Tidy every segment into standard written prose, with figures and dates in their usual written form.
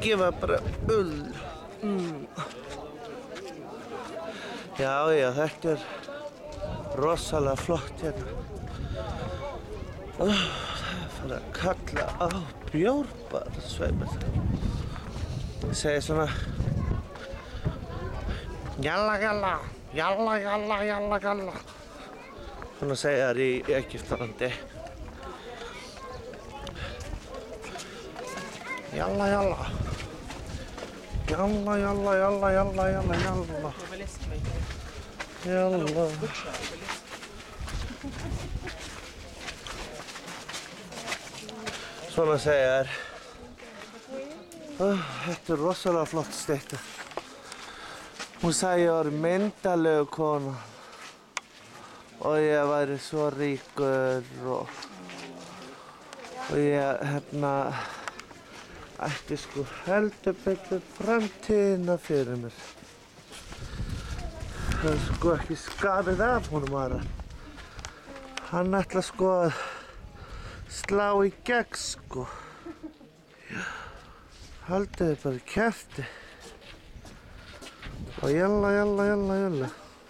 gefa bara ull. Já, þetta rosalega flott hérna. Það farið að kalla á bjórbar, sveimir. Það segir svona jalla, jalla, jalla, jalla, jalla, jalla. Svona segja þær í Egyptalandi. Jalla, jalla. Jalla, jalla, jalla, jalla, jalla, jalla. Jalla. Svona segja þær. Þetta rosalega flott stytta. Hún sagði ég var myndalegu kona og ég væri svo ríkur og ég ætti sko heldur betur framtíðina fyrir mér. Það er sko ekki skafið af honum aðra. Hann ætla sko að slá í gegn sko. Haldið þið bara kjafti. Og jalla, jalla, jalla, jalla.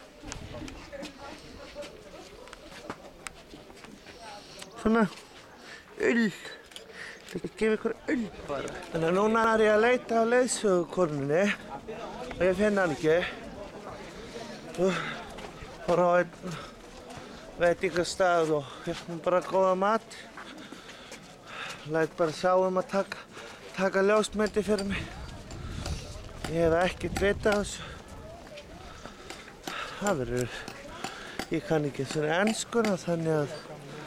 Svona, ull. Ég gef ykkur ull bara. Þannig að núna er ég að leita að leiðsögukonunni og ég finn hann ekki. Fór á einn veitingastað og hérna bara góða mat. Læt bara sjá að taka ljósmyndi fyrir mig. Ég hef ekkert vitað á þessu. Það verður, ég kann ekki svona enskuna þannig að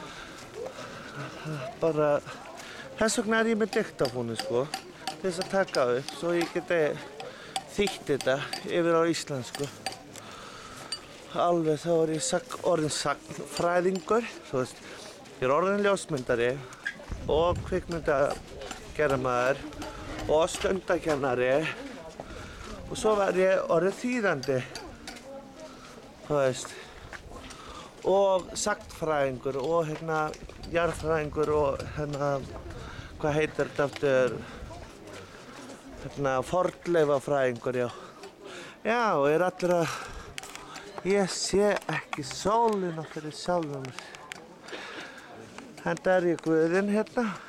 bara, þess vegna er ég með diktafónu sko, til þess að taka upp svo ég geti þýtt þetta yfir á íslensku. Alveg þá er ég orðinn sagnfræðingur, þú veist, ég er orðinn ljósmyndari og kvikmyndagerðarmaður og stundakennari og svo var ég orðinn þýðandi. Þú veist, og sagnfræðingur og jarðfræðingur og hvað heitir þetta aftur, fornleifafræðingur, já. Já, og ég allir að, ég sé ekki sólina fyrir sjálfum mér. Enda er ég guðinn hérna.